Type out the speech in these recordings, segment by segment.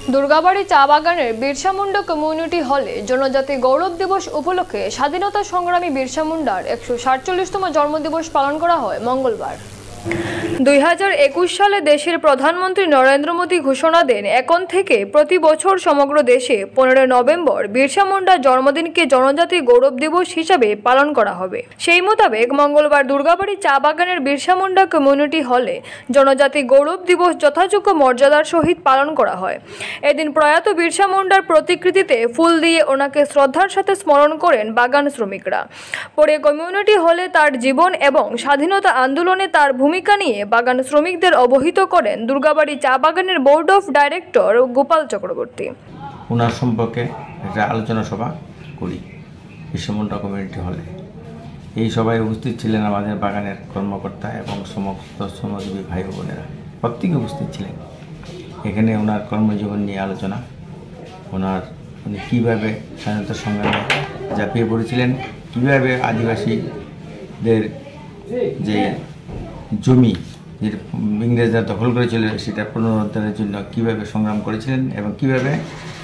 দুর্গাবাড়ি চা বাগানের বিরসা মুন্ডা কমিউনিটি হলে জনজাতি গৌরব দিবস উপলক্ষে স্বাধীনতা সংগ্রামী বিরসা মুন্ডার 147তম জন্মদিবস পালন করা হয় মঙ্গলবার। 2021 সালে দেশের প্রধানমন্ত্রী নরেন্দ্র মোদী ঘোষণা দেন এখন থেকে প্রতি বছর সমগ্র দেশে 15 নভেম্বর বিরসা মুন্ডার জন্মদিনকে জনজাতি গৌরব দিবস হিসাবে পালন করা হবে। সেই মোতাবেক মঙ্গলবার দুর্গাবাড়ি চা বাগানের বিরসা মুন্ডা কমিউনিটি হলে জনজাতি গৌরব দিবস যথাযোগ্য মর্যাদার সহিত পালন করা হয়। এদিন প্রয়াত বিরসা মুন্ডার প্রতিকৃতিতে ফুল দিয়ে ওনাকে শ্রদ্ধার সাথে স্মরণ করেন বাগান শ্রমিকরা। পরে কমিউনিটি হলে তার জীবন এবং স্বাধীনতা আন্দোলনে তার ভূমিকা নিয়ে বাগান শ্রমিকদের অবহিত করেন দুর্গাবাড়ি চা বাগানের board of director Gopal Chakraborty. ওনার সম্পর্কে একটা আলোচনা সভা করি বিরসা মুন্ডা কমিউনিটি হলে। এই সভায় উপস্থিত ছিলেন আমাদের বাগানের কর্মকর্তা এবং সমস্ত শ্রমজীবী ভাই বোনেরা, প্রত্যেকে উপস্থিত ছিলেন। এখানে ওনার কর্মজীবন নিয়ে আলোচনা, উনি কীভাবে স্বাধীনতা সংগ্রামে ঝাঁপিয়ে পড়েছিলেন, কীভাবে আদিবাসীদের যে জমি ইংরেজরা দখল করেছিল সেটা পুনরুদ্ধারের জন্য কীভাবে সংগ্রাম করেছিলেন এবং কীভাবে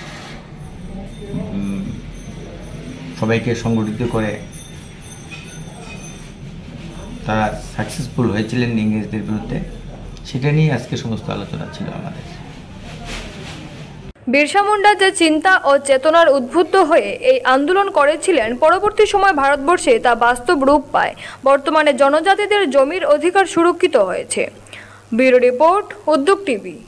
সবাইকে সংগঠিত করে তারা সাকসেসফুল হয়েছিলেন ইংরেজদের বিরুদ্ধে, সেটা নিয়ে আজকে সমস্ত আলোচনা ছিল আমাদের। বিরসা মুন্ডা যে চিন্তা ও চেতনার উদ্বুদ্ধ হয়ে এই আন্দোলন করেছিলেন, পরবর্তী সময় ভারতবর্ষে তা বাস্তব রূপ পায়। বর্তমানে জনজাতিদের জমির অধিকার সুরক্ষিত হয়েছে। Bureau report, Udyog TV.